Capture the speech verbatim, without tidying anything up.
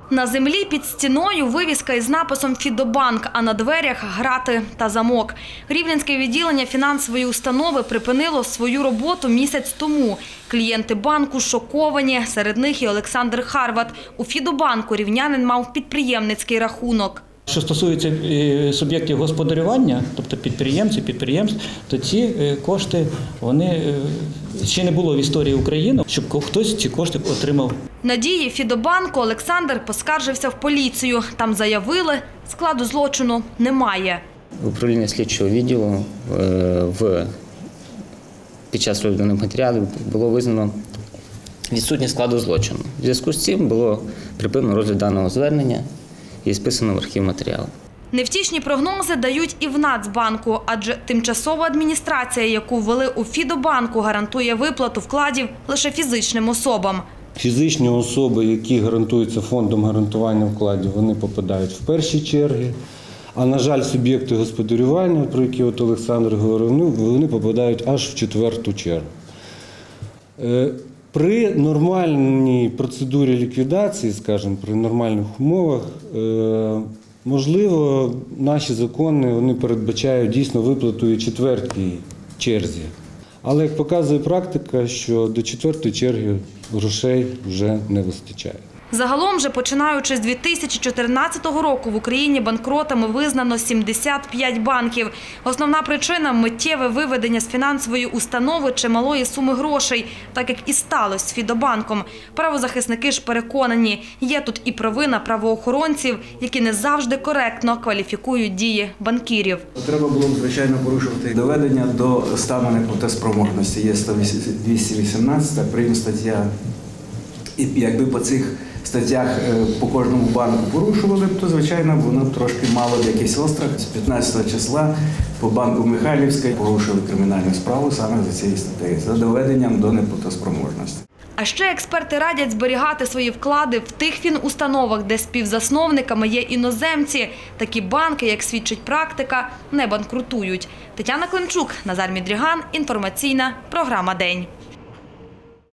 На землі під стіною вивіска із написом «Фідобанк», а на дверях – грати та замок. Рівненське відділення фінансової установи припинило свою роботу місяць тому. Клієнти банку шоковані, серед них і Олександр Харват. У «Фідобанку» рівнянин мав підприємницький рахунок. Що стосується суб'єктів господарювання, тобто підприємців, підприємств, то ці кошти, вони ще не було в історії України, щоб хтось ці кошти отримав. На дії «Фідобанку» Олександр поскаржився в поліцію. Там заявили, складу злочину немає. Управління слідчого відділу в, під час розгляду матеріалів було визнано відсутність складу злочину. В зв'язку з цим було припинено розгляд даного звернення і списано в архів матеріалу. Невтішні прогнози дають і в Нацбанку, адже тимчасова адміністрація, яку ввели у «Фідобанку», гарантує виплату вкладів лише фізичним особам. Фізичні особи, які гарантуються фондом гарантування вкладів, вони попадають в перші черги. А, на жаль, суб'єкти господарювання, про які от Олександр говорив, вони попадають аж в четверту чергу. При нормальній процедурі ліквідації, скажімо, при нормальних умовах, можливо, наші закони вони передбачають дійсно виплату і четвертій черзі. Але, як показує практика, що до четвертої черги грошей вже не вистачає. Загалом же, починаючи з дві тисячі чотирнадцятого року, в Україні банкротами визнано сімдесят п'ять банків. Основна причина – миттєве виведення з фінансової установи чималої суми грошей, так як і сталося з «Фідобанком». Правозахисники ж переконані, є тут і провина правоохоронців, які не завжди коректно кваліфікують дії банкірів. Треба було, звичайно, порушувати доведення до стану неплатоспроможності. Є двісті вісімнадцята прим. Стаття. І якби по цих статтях по кожному банку порушували, то, звичайно, воно трошки мало б якийсь острах. З п'ятнадцятого числа по банку Михайлівська порушили кримінальну справу саме за цією статтею, за доведенням до неплатоспроможності. А ще експерти радять зберігати свої вклади в тих фінустановах, де співзасновниками є іноземці. Такі банки, як свідчить практика, не банкрутують. Тетяна Климчук, Назар Мідріган, інформаційна програма «День».